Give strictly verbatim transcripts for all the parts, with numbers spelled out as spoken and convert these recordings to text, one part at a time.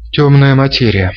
Темная материя.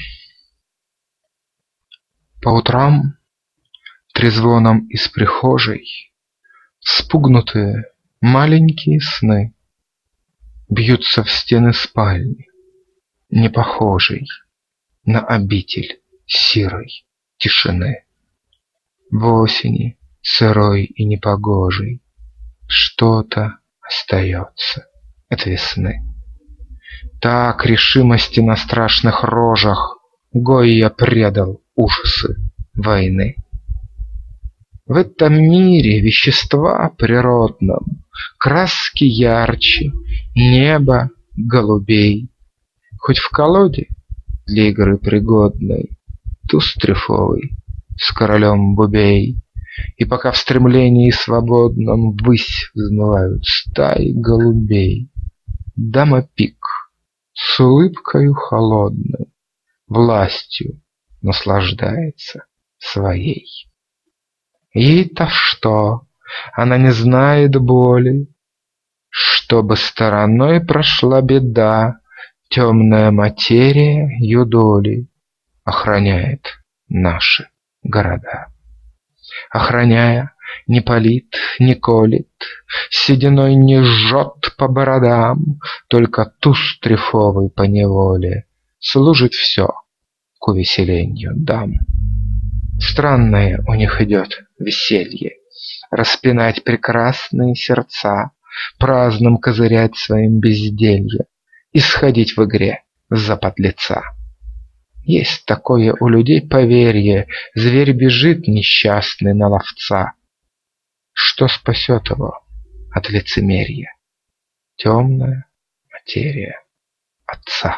По утрам трезвоном из прихожей спугнутые маленькие сны бьются в стены спальни, не похожей на обитель сирой тишины. В осени сырой и непогожей что-то остается от весны. Так решимости на страшных рожах Гойя предал ужасы войны. В этом мире вещества природном краски ярче неба голубей. Хоть в колоде для игры пригодной туз трефовый с королем бубей. И пока в стремлении свободном ввысь взмывают стаи голубей, дама Пик с улыбкою холодной властью наслаждается своей. Ей-то что? Она не знает боли. Чтобы стороной прошла беда, темная материя ее доли охраняет наши города. Охраняя, не палит, не колет, сединой не жжет по бородам, только туз трефовый поневоле служит все к увеселению дам. Странное у них идет веселье, распинать прекрасные сердца, праздным козырять своим безделье и сходить в игре за подлеца. Есть такое у людей поверье, зверь бежит несчастный на ловца. Что спасет его от лицемерия? Темная материя отца.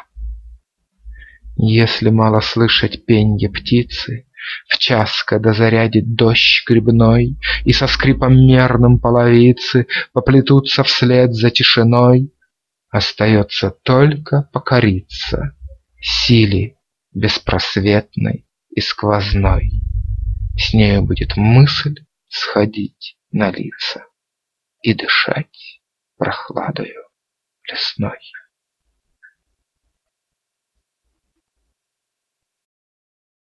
Если мало слышать пенье птицы, в час, когда зарядит дождь грибной, и со скрипом мерным половицы поплетутся вслед за тишиной, остается только покориться силе беспросветной и сквозной. С нею будет мысль сходить на лица и дышать прохладою лесной.